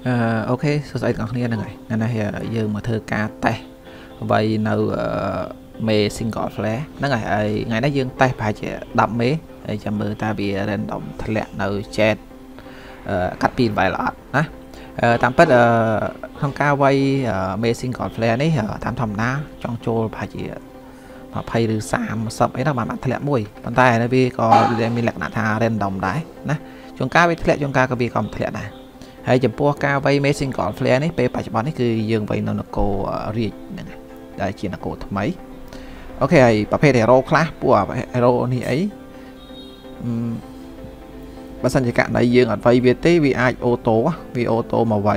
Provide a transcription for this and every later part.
អូខេសួស្តីទាំងអស់គ្នាហ្នឹងហើយថ្ងៃនេះយើងមកធ្វើការតេស្តអ្វីនៅមេ single flare ហ្នឹងហើយថ្ងៃនេះយើងតេស្តប្រហែលជា10មេហើយចាំមើលតើវា random ធ្លាក់នៅ chat កាត់ពី level អត់ណាតាមពិតក្នុងការវាយមេ single flare នេះតាមធម្មតាចង់ចូលប្រហែលជា20ឬ30អីណាបានធ្លាក់មួយប៉ុន្តែវាក៏មានលក្ខណៈថា random ដែរណាជួនកាលវាធ្លាក់ជួនកាលក៏វាក៏មិនធ្លាក់ដែរហើយចំពោះការវាយមេ single flare នេះពេលបច្ចុប្បន្ននេះគឺយើងវាយនៅនគររាជហ្នឹងដែលជានគរថ្មីអូខេហើយប្រភេទ hero ខ្លះពួក hero នេះអីបើសិនជាករណីយើងអត់វាយវាទេវាអាចអូតូមកវាយ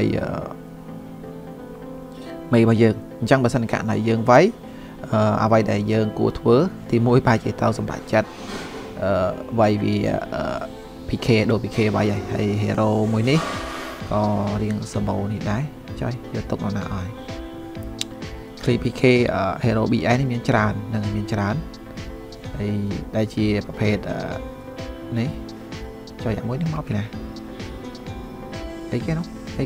មេរបស់យើងអញ្ចឹងបើសិនជាករណីយើងវាយអ្វីដែលយើងគួរធ្វើទី1ប្រហែលជាទៅសម្រាប់ចិត្តវាយវា PK ដូច PK វាយហើយ hero មួយនេះក៏រៀងសម្បូរនេះដែរចុយយកទុកនៅណាអស់ Clip PK hero BI នេះមានច្រើននឹងមានច្រើនហើយដែលជាប្រភេទនេះចុយអាមួយនេះមកពីណាអីគេនោះហ៎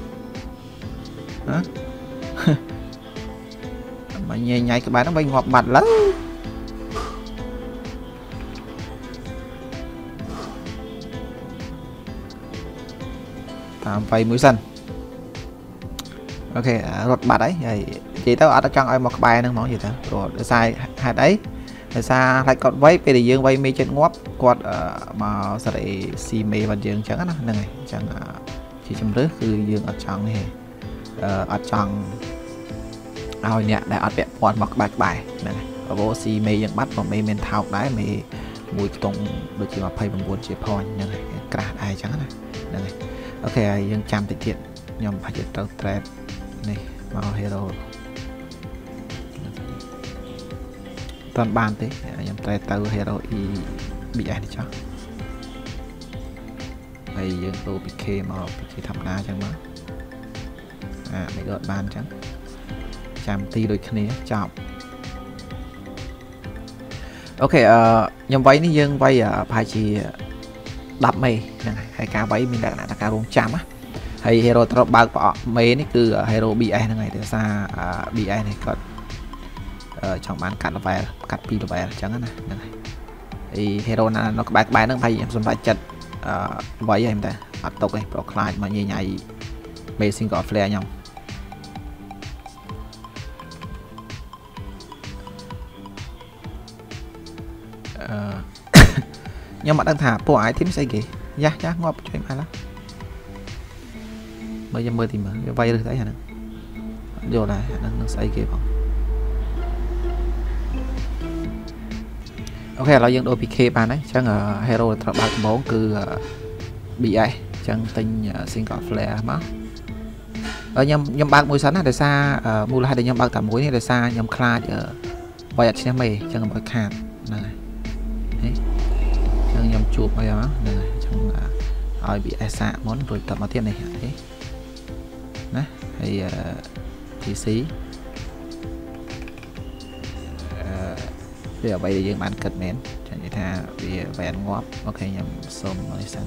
មកញ៉ៃញ៉ៃក្បែរហ្នឹងវិញងាប់បាត់ឡើយតាមវាយមួយសិនអូខេរត់បាត់ហើយនិយាយទៅអត់ចង់ឲ្យមកក្បែរហ្នឹងហ្មងនិយាយទៅព្រោះដោយសារហេតុអីដោយសារខ្លាចគាត់វាយពេលដែលយើងវាយមេចិត្តងាប់គាត់មកសេរីស៊ីមេរបស់យើងអញ្ចឹងណាហ្នឹងហើយអញ្ចឹងជាជំរឿគឺយើងអត់ចង់នេះទេអត់ចង់ឲ្យអ្នកដែលអត់ពាក់ព័ន្ធមកក្បែរហ្នឹងហើយព្រោះស៊ីមេយើងបាត់ក៏មេមានថោកដែរមេមួយខ្ទង់ដូចជា29ជា point ហ្នឹងហើយក្រាស់ដែរអញ្ចឹងណាហ្នឹងហើយអូខេហើយយើងចាំតិចទៀតខ្ញុំប្រហែលជាត្រូវ trade នេះមក hero តន់បានទេខ្ញុំត្រូវទៅ hero e bs នេះចុះហើយយើងដូរ PK មក PK ធម្មតាអញ្ចឹងមកមិនក៏បានអញ្ចឹងចាំទីដូចគ្នាចប់អូខេខ្ញុំវាយនេះយើងវាយប្រហែលជា10មេហ្នឹងហើយការវាយមានលក្ខណៈថាការរងចាំណាហើយ hero ត្រូវបើកប្រអប់មេនេះគឺ hero bs ហ្នឹងហើយដោយសារ bs នេះគាត់ចង់បានកាត់ level កាត់2 level អញ្ចឹងណាហ្នឹងហើយ hero ណានៅក្បែរហ្នឹងហើយខ្ញុំសម្រេចចិត្តវាយហ្នឹងតែអត់ຕົកទេព្រោះខ្លាចមកញ៉ៃញ៉ៃមេ single flare ខ្ញុំខ្ញុំអត់ដឹងថាពួក item ស្អីគេយ៉ាងាប់ជួយមកឡើយមើលទីមើលវាវាយឬស្អីអាហ្នឹងយល់ដែរអាហ្នឹងនឹងស្អីគេផងអូខេឥឡូវយើងដូរ PK បានហើយអញ្ចឹង hero ត្រូវបើកដំបូងគឺ BS អញ្ចឹងទិញ single flare មកខ្ញុំបើកមួយសិនណាដោយសារមូលហេតុដែលខ្ញុំបើកតែមួយនេះដោយសារខ្ញុំខ្លាចវាយអត់ឈ្នះមេអញ្ចឹងកុំឲ្យខាតហ្នឹងហើយអញ្ចឹងខ្ញុំជួបឲ្យមកហ្នឹងហើយអញ្ចឹងឲ្យ BS សាកមុនរួចតមកទៀតនេះណាហើយ TC វាអ្វីដែលយើងបានគិតមែនចានិយាយថាវាវែនងាប់អូខេខ្ញុំសុំឲ្យសិន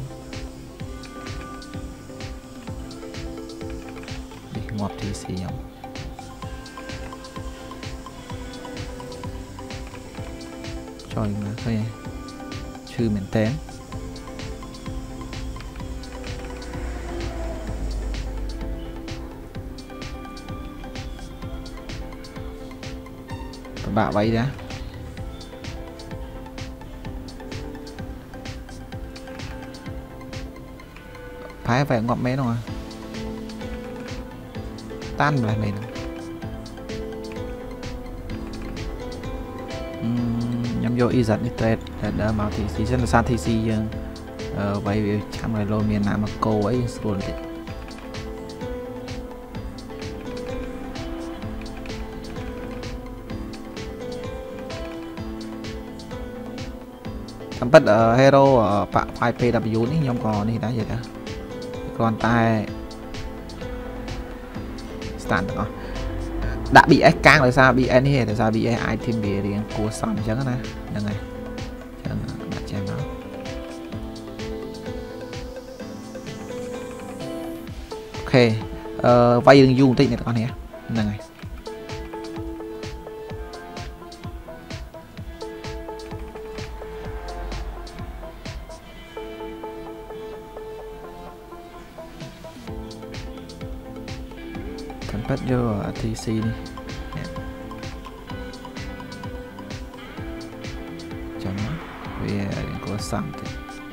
នេះងាប់ TC ខ្ញុំចុយមកឃើញឈឺមែនតើពិបាកໄວដែរផែងាប់មែនហ្នឹងតាន់ម្លេះមែនខ្ញុំយក EZ នេះ trade ដែលមក TC សិនដោយសារ TC យើងវាយវាឆាំឲ្យលោមានណាមកគោអីស្រួលបន្តិចតាមពិត hero ប៉ 5PW នេះខ្ញុំក៏នេះដែរនិយាយថាគ្រាន់តែ stand ទាំងអស់ដាក់ BS កាំងដោយសារ BS នេះដោយសារ BS item វារៀងគួរសមអញ្ចឹងណាហ្នឹងហើយអញ្ចឹងដាក់ចេញមកអូខ vay đừng dùng tích này con nhé này bắt vô TC đi chẳng vì có sẵn thì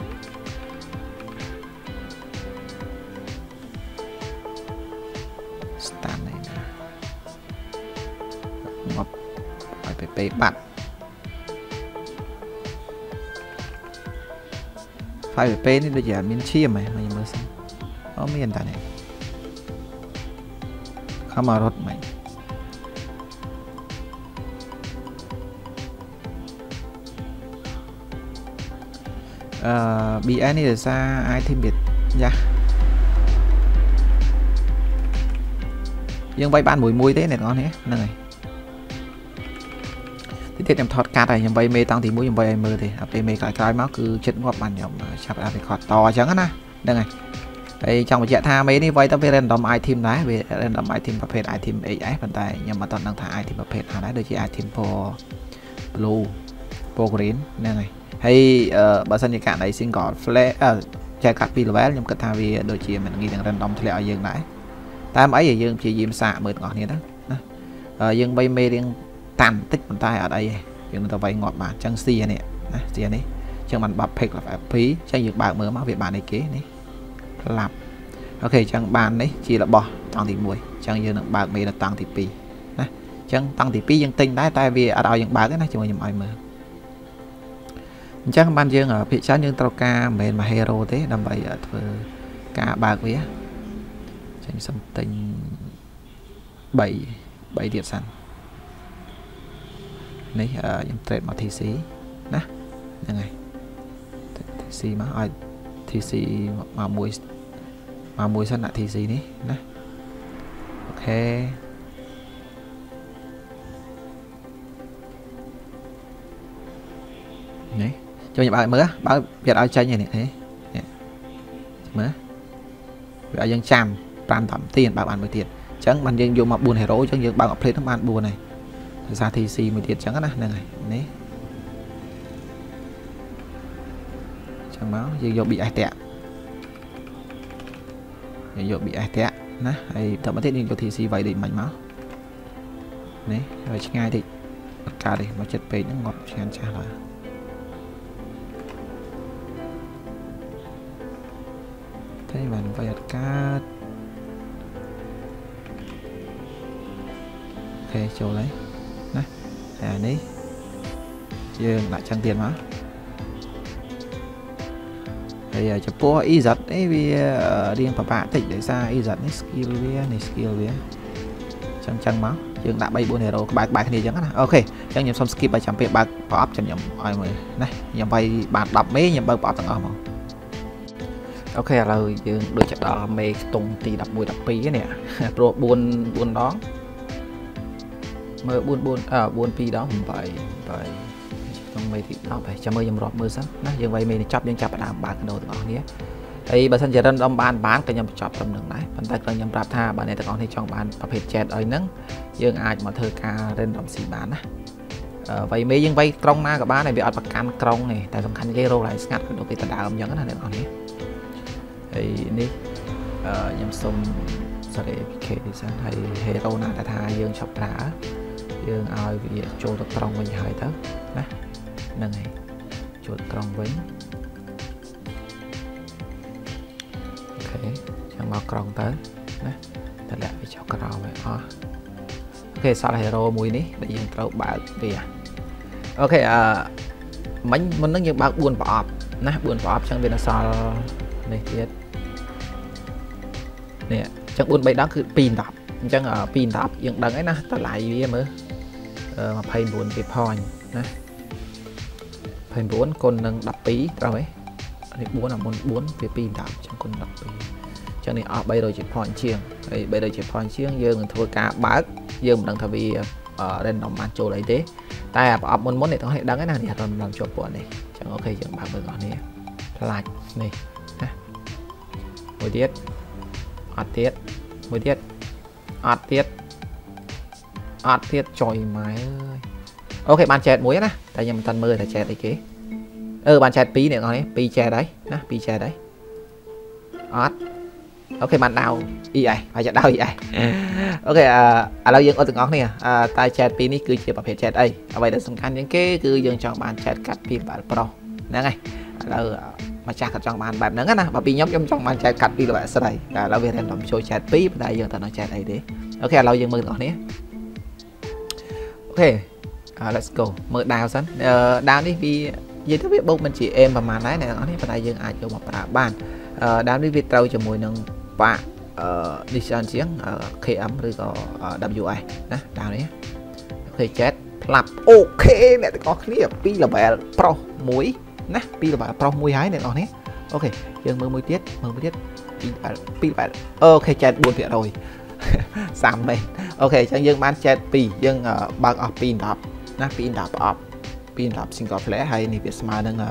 stand này nè ngọc phải bạn phải đi bây giờ miếng chia mày mới xem có miếng tại này không mà rốt mày bị ai này ra ai thêm biệt nha nhưng bay ban mùi thế này ngon thế này thì tiếp em thoát cát này nhầm bay mê tăng thì mũi nhầm bay mơ thì về mê cái máu cứ chết ngọt bàn nhầm chặt ra phải khọt to trắng á đây này đây trong một chạy tha mấy đi vay tao về random item đấy về random itemประเภท item AI ប៉ុន្តែខ្ញុំអត់ដឹងថា item ប្រភេទណាដែរដូចជា item for blue for green ហ្នឹងហើយហើយបើសិនជាកាលនៃ single flash ចែកកាត់ពី level ខ្ញុំគិតថាវាដូចជាមិនងាយនឹង random ធ្លាក់ឲ្យយើងដែរតាមអីយើងព្យាយាមសាកមើលទាំងអស់គ្នាទៅណាយើងបីមេរៀងតាន់តិចប៉ុន្តែអត់អីទេយើងទៅវៃងាប់បានអញ្ចឹង C នេះណា C នេះអញ្ចឹងបានបាត់ pick 2អញ្ចឹងយើងបើកមើលមកវាបានអីគេនេះឡាប់អូខេអញ្ចឹងបាននេះជារបស់តង់ទី1អញ្ចឹងយើងនឹងបើកមេនៅតង់ទី2ណាអញ្ចឹងតង់ទី2យើងទិញដែរតែវាអត់ឲ្យយើងបើកទេណាជាមួយខ្ញុំឲ្យមើលអញ្ចឹងបានយើងភាគច្រើនយើងត្រូវការមិនមែនមក hero ទេដើម្បីធ្វើការបើកវាចេញសំទិញ3ទៀតសិននេះខ្ញុំ trade មក TC ណាហ្នឹងហើយ TC មកឲ្យ TC មកមួយសិនដាក់ TC នេះណាអូខេនេះចូលខ្ញុំបើកមើលបើវាឲ្យចេញនេះមើលវាឲ្យយើងចាំ5 10ទៀតបើបានមួយទៀតអញ្ចឹងបានយើងយកមក4 hero អញ្ចឹងយើងបើក plate ហ្នឹងបាន4ហើយភាសា TC មួយទៀតអញ្ចឹងណាហ្នឹងហើយនេះអញ្ចឹងមកយើងយក BS តាក់យើងយក BS តាក់ណាហើយតទៅទៀតយើងយក TC វាយដូចមិនមកនេះហើយឆ្ងាយតិចអត់កើតទេមកចិត្តពេកហ្នឹងងាប់ឆ្ងាញ់ចាស់ឡើយតែបានវាយអត់កើតអូខេចូលហើយណាអានេះយើងដាក់ចឹងទៀតមកហើយចំពោះ EZ នេះវារៀងពិបាកតិចដោយសារ EZ នេះ skill វានេះ skill វាចឹងមកយើងដាក់ 3 4 hero ក្បែរគ្នាចឹងណាអូខេចឹងខ្ញុំសុំ skip ឲ្យចាំពេលបើកប្រអប់ចាំខ្ញុំឲ្យមើលណាខ្ញុំវាយបាន10មេខ្ញុំបើកប្រអប់ទាំងអស់មកអូខេឥឡូវយើងដូចจะដល់មេខ្ទង់ទី11 12នេះព្រោះ4ដងមើល4 2ដង8ក្នុងមេទី10ហើយចាំមើលខ្ញុំរាប់មើលសិនណាយើងវាយមេនេះចាប់យើងចាប់ផ្ដើមបើកដោទាំងអស់គ្នាហើយបើសិនជារិនដំបានក៏ខ្ញុំបញ្ចប់ត្រឹមនឹងដែរប៉ុន្តែខ្ញុំប្រាប់ថាបើអ្នកទាំងអស់គ្នាចង់បានប្រភេទ chat ឲ្យហ្នឹងយើងអាចមកធ្វើការរិនដំស៊ីបានណាវាយមេយើងវាយក្រុងណាក៏បានហើយវាអត់ប្រកាន់ក្រុងទេតែសំខាន់គេរកឡើងស្ងាត់ក៏ដូចគេដដើមអញ្ចឹងណាអ្នកទាំងអស់គ្នាហើយនេះខ្ញុំសុំសារ៉េ PK នេះសិនហើយ hero ណាដែលថាយើងឈប់ប្រើយើងឲ្យវាចូលទៅក្រុងវិញហើយទៅណាហ្នឹងហើយចូលក្រុងវិញអូខេចាំមកក្រុងទៅណាតម្លាក់វាចុះក្រោមហើយអស់អូខេសល់ hero មួយនេះដែលយើងត្រូវបើកវាអូខេមិញមុនហ្នឹងយើងបើក4ប្រអប់ណា4ប្រអប់ចឹងវានៅសល់នេះទៀតនេះចឹង4 3ដងគឺ2 10អញ្ចឹង2 10យើងដឹងហើយណាតម្លៃវាមើល29 ពី point ណា29គុណនឹង12ត្រូវទេនេះ4មុន4វា2 10អញ្ចឹងគុណ12អញ្ចឹងនេះអស់300ជា point ជាងហើយ300ជា point ជាងយើងនឹងធ្វើការបើកយើងមិនដឹងថាវា random បានចូលអីទេតែប្រអប់មុននេះទាំងនេះដឹងហើយណានេះអត់បានជាប់ពណ៌នេះអញ្ចឹងអូខេយើងបើកមើលបងប្អូននេះផ្លាច់នេះណាមួយទៀតอดเทียดมือเทียดอดเทียดอดเทียดจอยไม้โอเคbàn chẹt muối nè tại vì mình thành mưa là chẹt đấy kì bàn chẹt pí này nói pi chẹt đấy nè pi chẹt đấy ớt ok bàn đào y vậy phải chẹt đào y vậy ok lâu dương ở từng ngón nè tai chẹt pí ní cứ chỉ bảo vệ chẹt đây vậy là song khăn những cái cứ dương chọn bàn chẹt cắt pin bạn pro nè này lâu mà chặt chọn bàn bạn nắng nè và pin nhóm trong bàn chẹt cắt pin là bạn sau đây là về thành làm show chẹt pí tại dương ta nói chẹt đây đấy ok lâu dương mưa ngón nè ok let's go mở đào sẵn đào đi vì dưới thứ biết bông mình chỉ em và màn đấy này nó thì tại dương ai cho một bàn đào đi việc trâu cho mùi nâng bạ đi sang chiếng khi ấm rồi có WI nè đào đấy khi chết lặp ok mẹ có clip pi là bè pro muối nè pi là bè pro muối hái này nó nhé ok dương mưa muối tiết pi bè ok chết buồn việc rồi sắm đây ok chẳng dương ban chết pi dương băng ở pin đập nè pin đập single flash hay này việc mà đang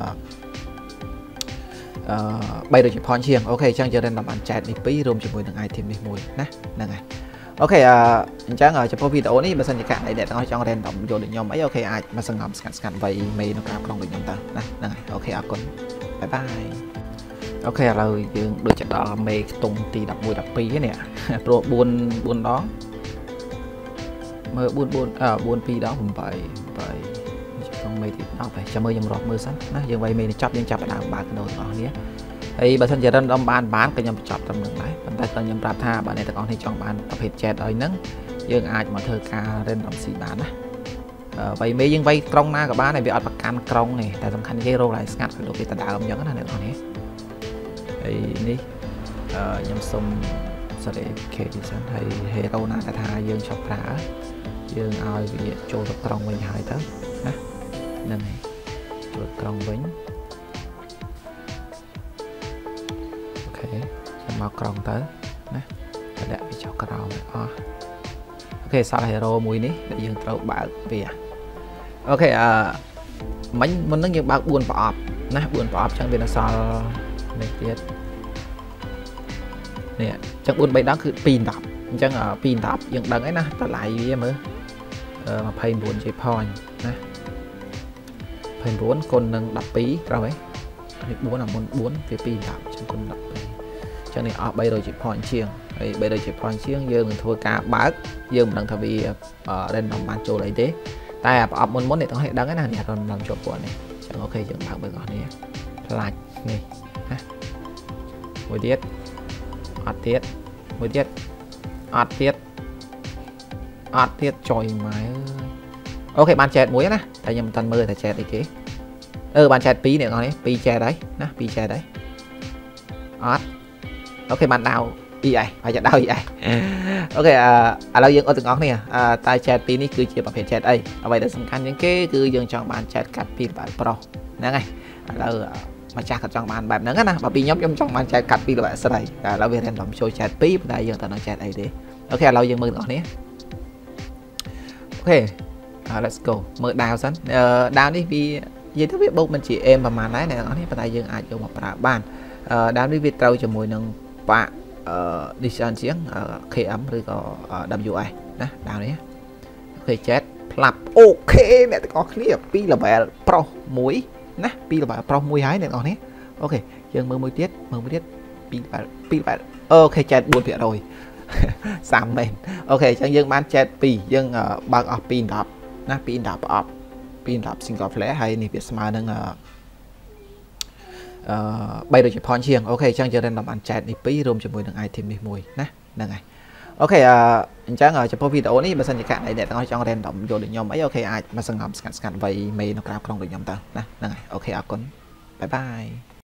bay được chụp phone chiêng ok chẳng giờ đang làm ăn chat đi pi room cho mùi đừng ai thêm đi mùi nè nè này ok chẳng ở trong video này mà sân cả này để nói cho đèn động vô được nhóm ấy ok ai mà sân ngầm scan vậy mày nó cảm không được nhóm ta nè nè này ok à con bye bye ok rồi dương được chặt đó mày tung tì đập mùi đập pi cái nè rồi buồn đó mơ buồn pi đó không phải không mày thì nó phải cho mơ dòng rọt mơ sẵn nó dừng vậy mình chọc ở đàm bạc đồ đó nhé thì bà thân giờ đang đâm bán cái nhầm chọc trong đường đấy bàn tay cần nhầm rạp tha bạn này ta còn thì chọn bán tập hiệp chẹt ở nắng dừng ai mà thơ ca lên đồng xì bán á vậy mấy dừng vay trong na của bán này bị ở bạc can trong này tại tầm khăn zero lại ngắt được cái ta đào âm nhẫn này còn hết thì đi nhầm sông sẽ để kể thì sẵn thầy hệ đâu na ta tha dừng chọc rã dừng ai bị trôi được trong mình hai tớ này chuột cong vĩnh ok mau cong tới nè để bị cho cong ok sao hero mùi ní để dừng trâu bạc về ok mình nó như bác buồn bỏ nè buồn bỏ chẳng biết là sao này tiết nè chắc buồn bay đó cứ pin đập chẳng ở pin đập dừng đằng ấy nè ta lại gì em ơi mà pay buồn chơi point nè phần 4 con nâng đập pí rồi ấy 4 là môn 4 về pin đập trong con đập cho nên ở bây giờ chỉ point chiêng bây giờ chỉ point chiêng dương thua cả bác dương đang thay vì lên đồng ban chỗ lấy thế tại ở môn này tôi hay đăng cái này còn làm chỗ của này chẳng ok dương bác bây giờ này lại này mùi tiết ọt tiết mùi tiết ọt tiết trời mái ok bàn chẹt muối nè tại vì mình thành mưa là chẹt đấy kì bàn chẹt pí này nói pi chẹt đấy nè pi chẹt đấy ớt ok bàn đào y vậy phải chẹt đào y vậy ok lâu dương ở từng ngón nè tai chẹt pí ní cứ chỉ bảo vệ chẹt đây vậy là song khăn những cái cứ dương chọn bàn chẹt cắt pin bạn pro nè này lâu mà chặt chọn bàn bạn nắng nè và pin nhóm trong bàn chẹt cắt pin là bạn sau đây lâu về thành làm show chẹt pí tại dương ta nói chẹt đây đấy ok lâu dương mưa ngón nè ok let's go mở đào sẵn đào đi vì dưới thứ biết bông mình chỉ em và màn đấy này nó thì tại dương ai cho một bàn đào đi việc trâu cho mùi nâng bạ đi sang chiếng khi ấm rồi có WI nè đào đấy khi chết lặp ok mẹ có clip pi là bè pro muối nè pi là bè pro muối hái này nó nhé ok dương mưa muối tiết pi bè ok chết buồn việc rồi sắm lên ok chẳng dương ban chết pi dương băng ở pin đập nè pin đập single flash hay này việc mà đang bay được chụp phone chiêng ok chẳng giờ đang làm ăn chat đi pi room cho mùi đừng ai thêm đi mùi nè nè này ok chẳng ở trong video này mà sân cả này để nói cho đèn động vô được nhóm ấy ok ai mà sân ngầm scan vậy mày nó cảm không được nhóm ta nè nè này ok à con bye bye